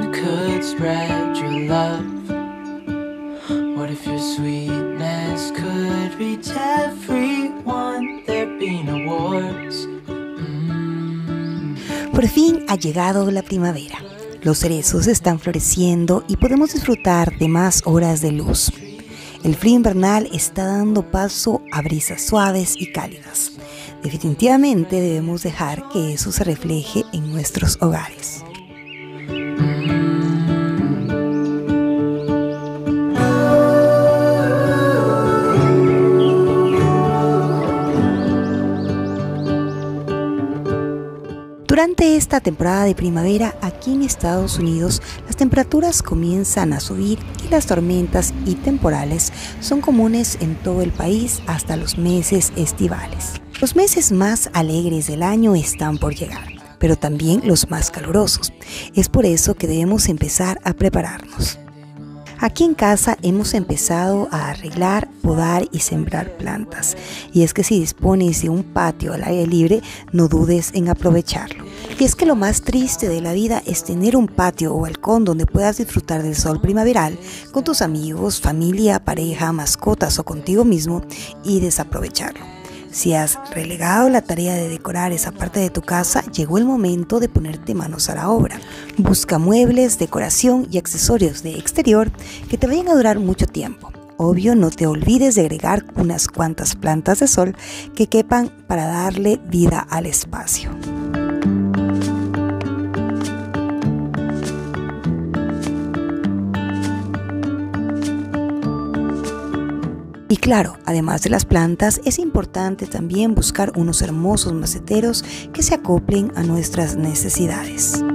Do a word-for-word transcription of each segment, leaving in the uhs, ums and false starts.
everyone could spread your love? What if your sweetness could reach everyone? There'd be no wars. Mm. Por fin ha llegado la primavera. Los cerezos están floreciendo y podemos disfrutar de más horas de luz. El frío invernal está dando paso a brisas suaves y cálidas. Definitivamente debemos dejar que eso se refleje en nuestros hogares. Durante esta temporada de primavera, aquí en Estados Unidos, las temperaturas comienzan a subir y las tormentas y temporales son comunes en todo el país hasta los meses estivales. Los meses más alegres del año están por llegar, pero también los más calurosos. Es por eso que debemos empezar a prepararnos. Aquí en casa hemos empezado a arreglar, podar y sembrar plantas. Y es que si dispones de un patio al aire libre, no dudes en aprovecharlo. Y es que lo más triste de la vida es tener un patio o balcón donde puedas disfrutar del sol primaveral con tus amigos, familia, pareja, mascotas o contigo mismo y desaprovecharlo. Si has relegado la tarea de decorar esa parte de tu casa, llegó el momento de ponerte manos a la obra. Busca muebles, decoración y accesorios de exterior que te vayan a durar mucho tiempo. Obvio, no te olvides de agregar unas cuantas plantas de sol que quepan para darle vida al espacio. Y claro, además de las plantas, es importante también buscar unos hermosos maceteros que se acoplen a nuestras necesidades.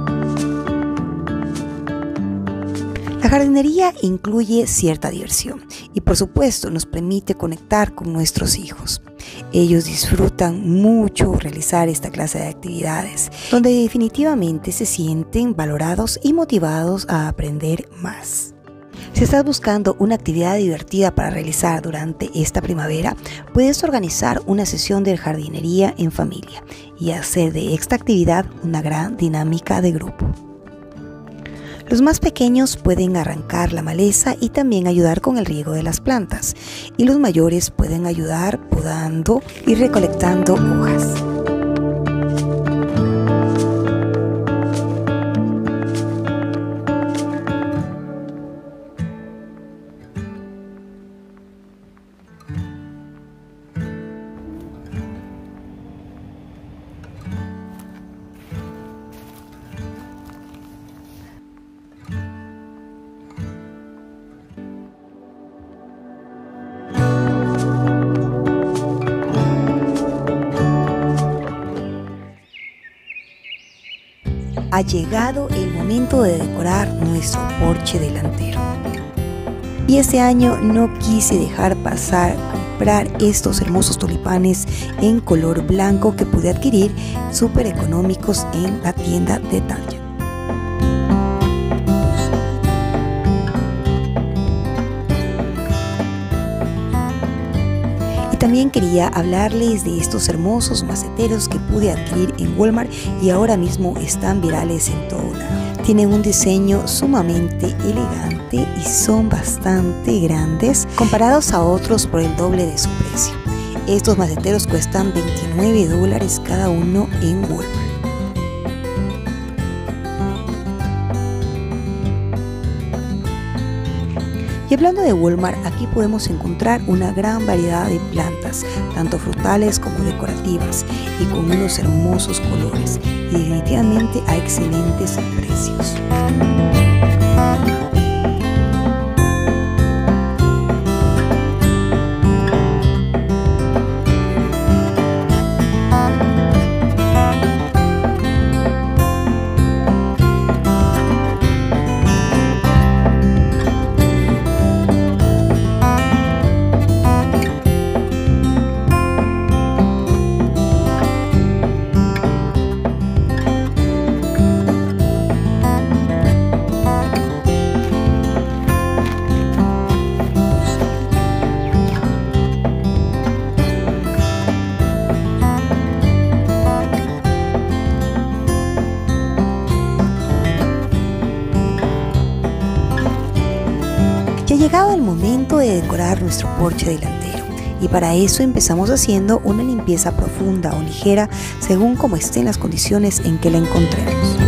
La jardinería incluye cierta diversión y por supuesto nos permite conectar con nuestros hijos. Ellos disfrutan mucho realizar esta clase de actividades, donde definitivamente se sienten valorados y motivados a aprender más. Si estás buscando una actividad divertida para realizar durante esta primavera, puedes organizar una sesión de jardinería en familia y hacer de esta actividad una gran dinámica de grupo. Los más pequeños pueden arrancar la maleza y también ayudar con el riego de las plantas, y los mayores pueden ayudar podando y recolectando hojas. Ha llegado el momento de decorar nuestro porche delantero. Y este año no quise dejar pasar comprar estos hermosos tulipanes en color blanco que pude adquirir súper económicos en la tienda de Target. También quería hablarles de estos hermosos maceteros que pude adquirir en Walmart y ahora mismo están virales en todo lado. Tienen un diseño sumamente elegante y son bastante grandes comparados a otros por el doble de su precio. Estos maceteros cuestan veintinueve dólares cada uno en Walmart. Y hablando de Walmart, aquí podemos encontrar una gran variedad de plantas, tanto frutales como decorativas, y con unos hermosos colores, y definitivamente a excelentes precios. llegado el momento de decorar nuestro porche delantero. Y para eso empezamos haciendo una limpieza profunda o ligera según como estén las condiciones en que la encontremos.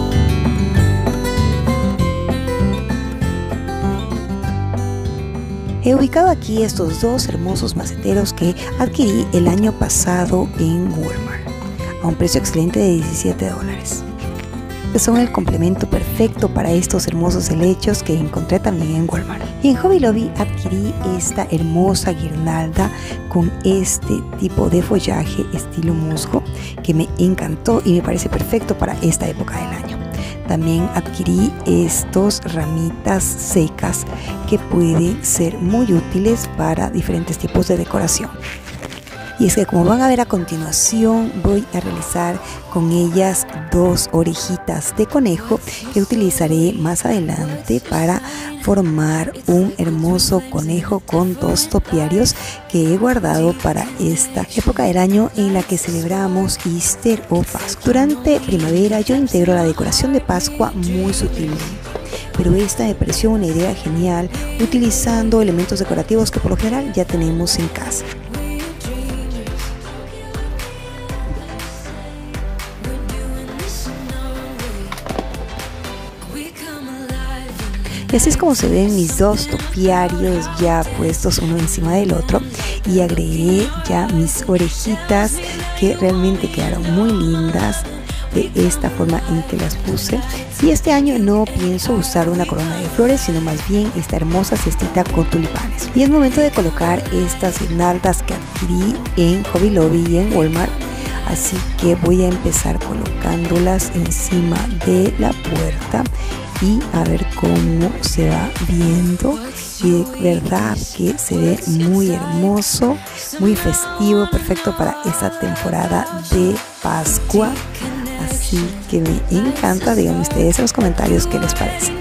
He ubicado aquí estos dos hermosos maceteros que adquirí el año pasado en Walmart a un precio excelente de diecisiete dólares. Son el complemento perfecto para estos hermosos helechos que encontré también en Walmart. Y en Hobby Lobby adquirí esta hermosa guirnalda con este tipo de follaje estilo musgo que me encantó y me parece perfecto para esta época del año. También adquirí estos ramitas secas que pueden ser muy útiles para diferentes tipos de decoración. Y es que, como van a ver a continuación, voy a realizar con ellas dos orejitas de conejo que utilizaré más adelante para formar un hermoso conejo con dos topiarios que he guardado para esta época del año en la que celebramos Easter o Pascua. Durante primavera yo integro la decoración de Pascua muy sutilmente, pero esta me pareció una idea genial utilizando elementos decorativos que por lo general ya tenemos en casa. Y así es como se ven mis dos topiarios ya puestos uno encima del otro, y agregué ya mis orejitas que realmente quedaron muy lindas de esta forma en que las puse. Y este año no pienso usar una corona de flores, sino más bien esta hermosa cestita con tulipanes. Y es momento de colocar estas guirnaldas que adquirí en Hobby Lobby y en Walmart. Así que voy a empezar colocándolas encima de la puerta y a ver cómo se va viendo. Y de verdad que se ve muy hermoso, muy festivo, perfecto para esta temporada de Pascua. Así que me encanta. Díganme ustedes en los comentarios qué les parece.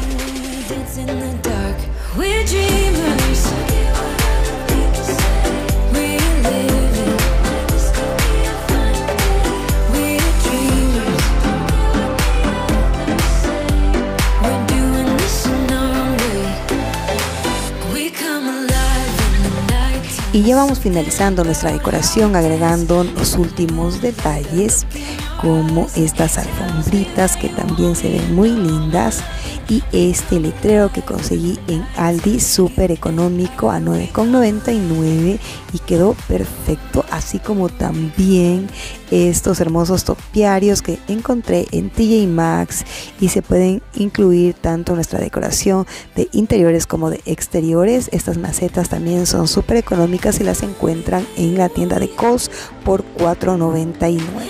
Y ya vamos finalizando nuestra decoración, agregando los últimos detalles como estas alfombritas que también se ven muy lindas, y este letrero que conseguí en Aldi súper económico a nueve con noventa y nueve y quedó perfecto, así como también estos hermosos topiarios que encontré en T J Maxx y se pueden incluir tanto en nuestra decoración de interiores como de exteriores. Estas macetas también son súper económicas y las encuentran en la tienda de Kohl's por cuatro noventa y nueve.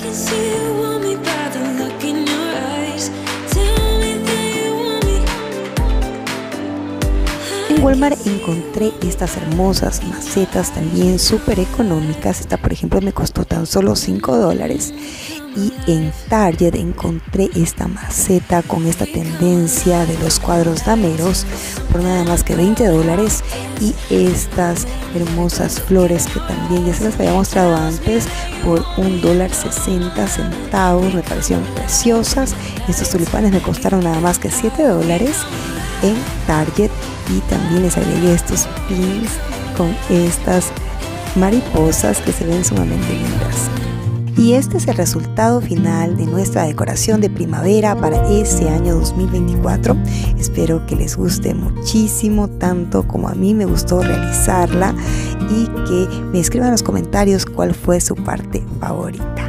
En Walmart encontré estas hermosas macetas también súper económicas. Esta, por ejemplo, me costó tan solo cinco dólares. Y en Target encontré esta maceta con esta tendencia de los cuadros dameros por nada más que veinte dólares. Y estas hermosas flores que también ya se las había mostrado antes por un dólar sesenta centavos. Me parecieron preciosas. Estos tulipanes me costaron nada más que siete dólares en Target. Y también les agregué estos pins con estas mariposas que se ven sumamente lindas. Y este es el resultado final de nuestra decoración de primavera para este año dos mil veinticuatro. Espero que les guste muchísimo, tanto como a mí me gustó realizarla, y que me escriban en los comentarios cuál fue su parte favorita.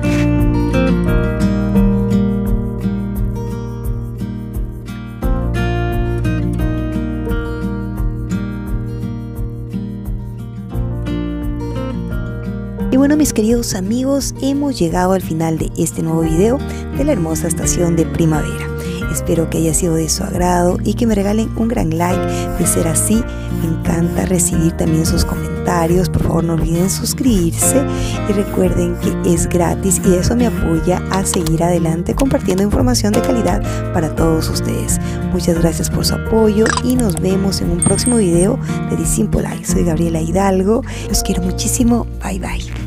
Y bueno, mis queridos amigos, hemos llegado al final de este nuevo video de la hermosa estación de primavera. Espero que haya sido de su agrado y que me regalen un gran like. De ser así, me encanta recibir también sus comentarios. Por favor, no olviden suscribirse y recuerden que es gratis y eso me apoya a seguir adelante compartiendo información de calidad para todos ustedes. Muchas gracias por su apoyo y nos vemos en un próximo video de The Simple Life. Soy Gabriela Hidalgo. Los quiero muchísimo. Bye bye.